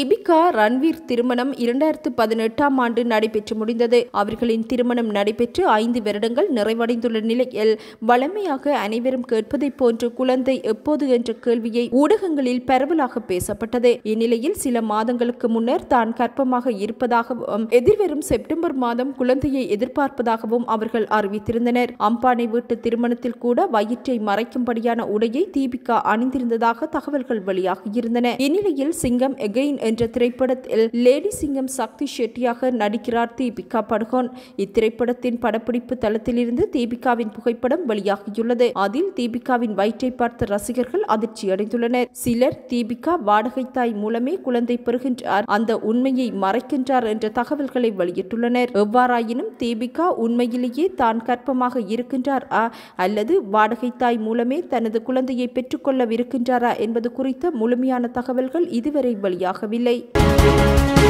தீபிகா ரன்வீர் திருமணம் 2018ஆம் ஆண்டு நடைபெற்று முடிந்தது. அவர்களின் திருமணம் நடைபெற்று 5 வருடங்கள் நிறைவடைந்துள்ள நிலையில் வழமையாக அனைவரும் கேட்பதை போன்று குழந்தை எப்போது என்ற கேள்வியை ஊடகங்களில் பரவலாக பேசப்பட்டது. இந்நிலையில் சில மாதங்களுக்கு முன்னர் தான் கர்ப்பமாக இருப்பதாகவும் எதிர்வரும் செப்டம்பர் மாதம் குழந்தையை எதிர்பார்ப்பதாகவும் அவர்கள் அறிவித்திருந்தனர். அம்பானை வீட்டு திருமணத்தில் கூட வயிற்றை மறைக்கும்படியான உடையை தீபிகா அணிந்திருந்ததாக தகவல்கள் வெளியாகியிருந்தன. இந்நிலையில் சிங்கம் எகெயின் என்ற திரைப்படத்தில் லேடி சிங்கம் சக்தி ஷெட்டியாக நடிக்கிறார் தீபிகா படுகோன். இத்திரைப்படத்தின் படப்பிடிப்பு தளத்திலிருந்து தீபிகாவின் புகைப்படம் வெளியாகியுள்ளது. அதில் தீபிகாவின் வயிற்றை பார்த்த ரசிகர்கள் அதிர்ச்சியடைந்துள்ளனர். சிலர் தீபிகா வாடகை தாய் மூலமே குழந்தை பெறுகின்றார், அந்த உண்மையை மறைக்கின்றார் என்ற தகவல்களை வெளியிட்டுள்ளனர். எவ்வாறாயினும் தீபிகா உண்மையிலேயே தான் கர்ப்பமாக இருக்கின்றார் அல்லது வாடகை தாய் மூலமே தனது குழந்தையை பெற்றுக்கொள்ளவிருக்கின்றாரா என்பது குறித்த முழுமையான தகவல்கள் இதுவரை வெளியாகவில்லை.